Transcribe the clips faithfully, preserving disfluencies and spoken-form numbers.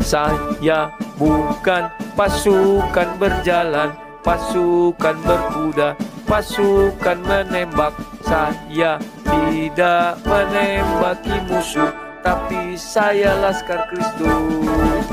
Saya bukan pasukan berjalan, pasukan berkuda, pasukan menembak. Saya tidak menembaki musuh, tapi saya Laskar Kristus.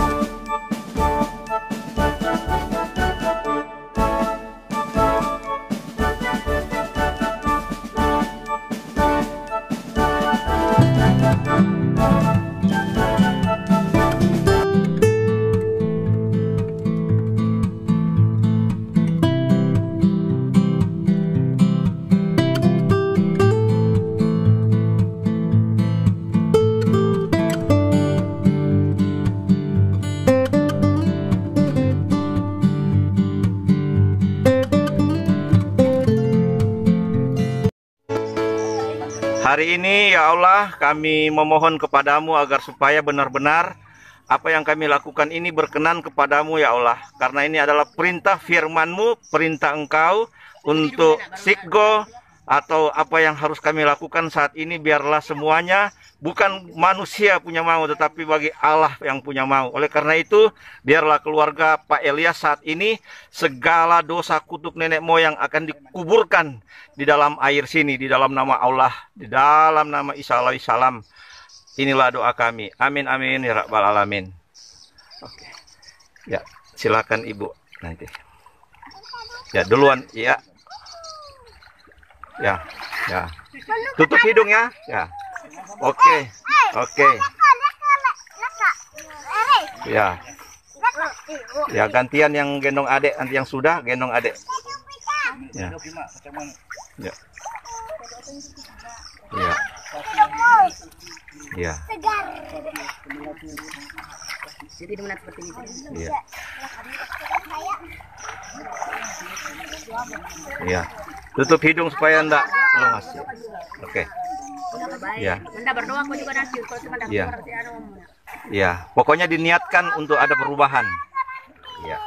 Hari ini ya Allah, kami memohon kepadamu agar supaya benar-benar apa yang kami lakukan ini berkenan kepadamu ya Allah. Karena ini adalah perintah firman-Mu, perintah Engkau untuk Sikgo, atau apa yang harus kami lakukan saat ini, biarlah semuanya bukan manusia punya mau, tetapi bagi Allah yang punya mau. Oleh karena itu, biarlah keluarga Pak Elias saat ini, segala dosa kutuk nenek moyang akan dikuburkan di dalam air sini, di dalam nama Allah, di dalam nama Isa alaihi salam. Inilah doa kami. Amin, amin, ya Rabbal Alamin. Oke. Ya, silakan Ibu nanti. Ya, duluan. Ya. Ya, ya. Tutup hidungnya. Ya. Oke. Oke. Ya. Ya, gantian yang gendong adek, nanti yang sudah gendong adek. Ya. Ya. Ya. Ya. Ya. Ya. Tutup hidung supaya enggak lemas. Oke. Ya. Ya. Ya. Pokoknya diniatkan untuk ada perubahan. Ya.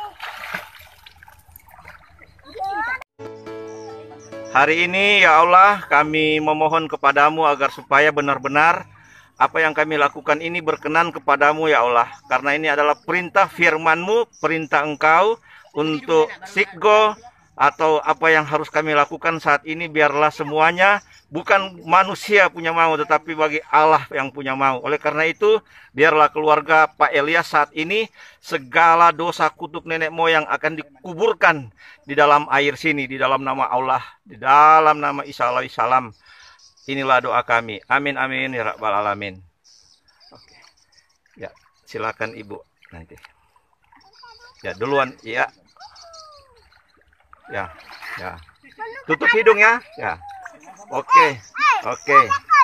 Hari ini ya Allah, kami memohon kepadamu agar supaya benar-benar apa yang kami lakukan ini berkenan kepadamu ya Allah. Karena ini adalah perintah firman-Mu, perintah Engkau untuk Sikgo, atau apa yang harus kami lakukan saat ini, biarlah semuanya bukan manusia punya mau, tetapi bagi Allah yang punya mau. Oleh karena itu, biarlah keluarga Pak Elias saat ini, segala dosa kutuk nenek moyang akan dikuburkan di dalam air sini, di dalam nama Allah, di dalam nama Isa alaihi salam. Inilah doa kami. Amin, amin, ya Rabbal Alamin. Oke. Ya, silakan Ibu nanti. Ya, duluan. Ya. Ya, ya. Tutup hidungnya. Ya. Oke. Oke.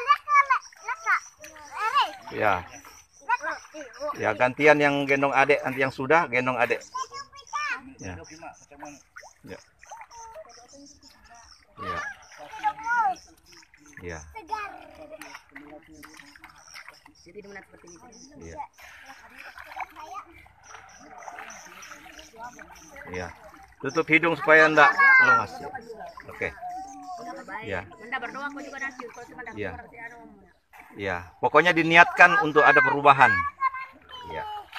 Ya. Ya, gantian yang gendong adek, nanti yang sudah gendong adek. Ya. Ya. Ya. Ya. Ya. Ya. Tutup hidung supaya enggak lemas. Oke. Ya. Ya. Ya. Pokoknya diniatkan untuk ada perubahan. Ya.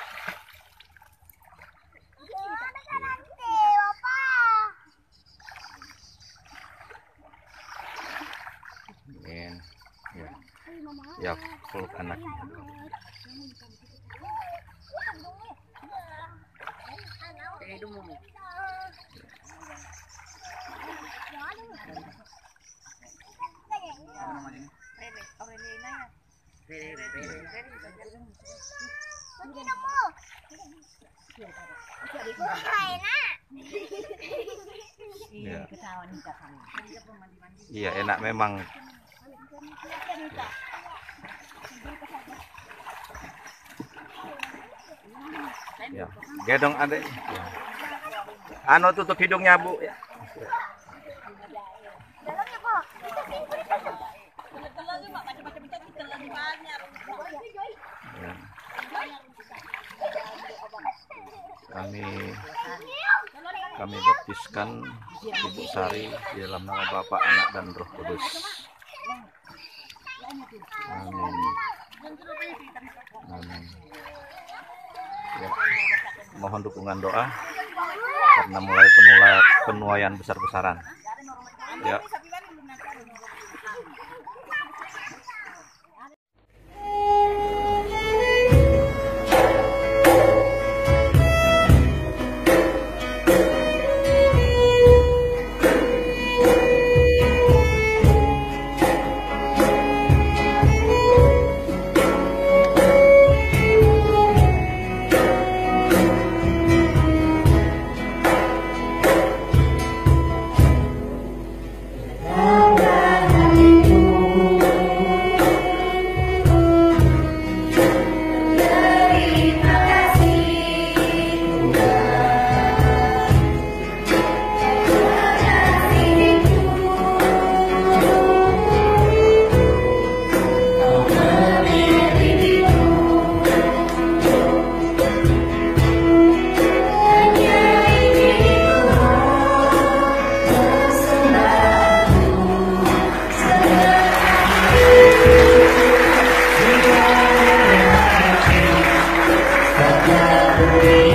Ya. Ya. Ya, peluk anak. Ya. Iya, enak memang. Ya, gendong adek. Ya. Ano, tutup hidungnya, Bu. Ya. Ya. Kami kami baptiskan Ibu Sari di dalam nama Bapa, Anak, dan Roh Kudus. Amin. Amin. Ya, mohon dukungan doa karena mulai penulai, penuaian besar-besaran. Ya. Thank you.